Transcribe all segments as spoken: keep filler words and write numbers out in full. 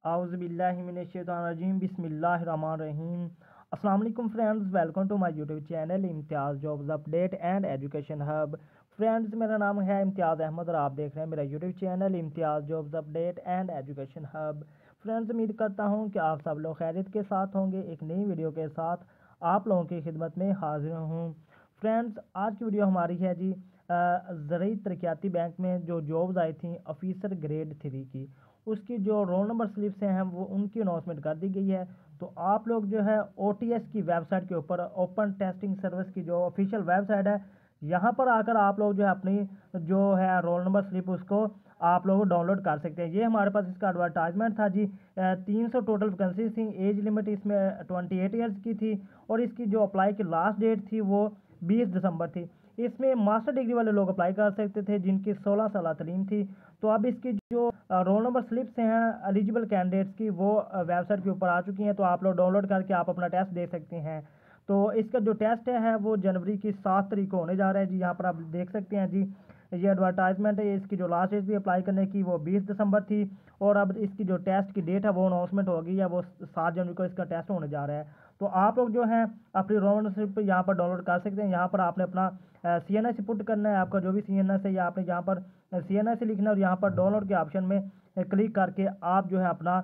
आउज़ुबिल्लाहिमिनश्शैतानिर्रजीम बिस्मिल्लाहिर्रहमानिर्रहीम। अस्सलाम वालेकुम friends, welcome to my YouTube channel Imtiaz jobs update and education hub. Friends, मेरा नाम है इम्तियाज़ अहमद और आप देख रहे हैं मेरा YouTube channel Imtiaz jobs update and education hub. Friends, उम्मीद करता हूँ कि आप सब लोग खैरियत के साथ होंगे। एक नई वीडियो के साथ आप लोगों की खिदमत में हाजिर हूँ। फ्रेंड्स, आज की वीडियो हमारी है जी ज़रूरी तरक्याती बैंक में जो जॉब्स आई थी ऑफिसर ग्रेड थ्री की, उसकी जो रोल नंबर स्लिप्स हैं वो उनकी अनाउंसमेंट कर दी गई है। तो आप लोग जो है ओ टी एस की वेबसाइट के ऊपर, ओपन टेस्टिंग सर्विस की जो ऑफिशियल वेबसाइट है, यहाँ पर आकर आप लोग जो है अपनी जो है रोल नंबर स्लिप उसको आप लोग डाउनलोड कर सकते हैं। ये हमारे पास इसका एडवर्टाइजमेंट था जी। तीन सौ टोटल वैकेंसी थी, एज लिमिट इसमें ट्वेंटी एट ईयर्स की थी और इसकी जो अप्लाई की लास्ट डेट थी वो बीस दिसंबर थी। इसमें मास्टर डिग्री वाले लोग अप्लाई कर सकते थे जिनकी सोलह साल तलीम थी। तो अब इसकी जो रोल नंबर स्लिप्स हैं एलिजिबल कैंडिडेट्स की वो वेबसाइट के ऊपर आ चुकी हैं, तो आप लोग डाउनलोड करके आप अपना टेस्ट दे सकते हैं। तो इसका जो टेस्ट है वो जनवरी की सात तारीख को होने जा रहा है जी। यहाँ पर आप देख सकते हैं जी, ये एडवर्टाइजमेंट है। इसकी जो लास्ट डेट थी अप्लाई करने की वो बीस दिसंबर थी और अब इसकी जो टेस्ट की डेट है वो अनाउंसमेंट हो गई है, वो सात जनवरी को इसका टेस्ट होने जा रहा है। तो आप लोग जो हैं अपनी रोल नंबर स्लिप यहाँ पर डाउनलोड कर सकते हैं। यहाँ पर आपने अपना सी एन आई सी पुट करना है, आपका जो भी सी एन आई है या आपने यहाँ पर सी एन आई सी लिखना है और यहाँ पर डाउनलोड के ऑप्शन में क्लिक करके आप जो है अपना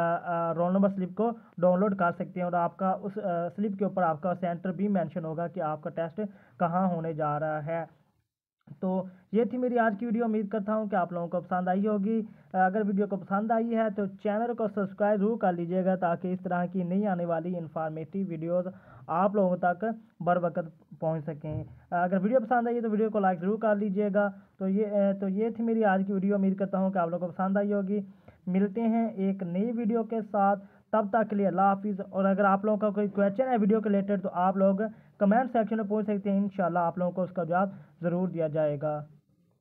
रोल नंबर स्लिप को डाउनलोड कर सकते हैं और आपका उस स्लिप के ऊपर आपका सेंटर भी मेंशन होगा कि आपका टेस्ट कहाँ होने जा रहा है। तो ये थी मेरी आज की वीडियो। उम्मीद करता हूँ कि आप लोगों को पसंद आई होगी। अगर वीडियो को पसंद आई है तो चैनल को सब्सक्राइब जरूर कर लीजिएगा ताकि इस तरह की नई आने वाली इंफॉर्मेटिव वीडियोस आप लोगों तक बर वक्त पहुँच सकें। अगर वीडियो पसंद आई है तो वीडियो को लाइक ज़रूर कर लीजिएगा। तो ये तो ये थी मेरी आज की वीडियो। उम्मीद करता हूँ कि आप लोगों को पसंद आई होगी। मिलते हैं एक नई वीडियो के साथ, तब तक के लिए अल्लाह हाफिज़। और अगर आप लोगों का कोई क्वेश्चन है वीडियो के रिलेटेड तो आप लोग कमेंट सेक्शन में पूछ सकते हैं, इंशाल्लाह आप लोगों को उसका जवाब ज़रूर दिया जाएगा।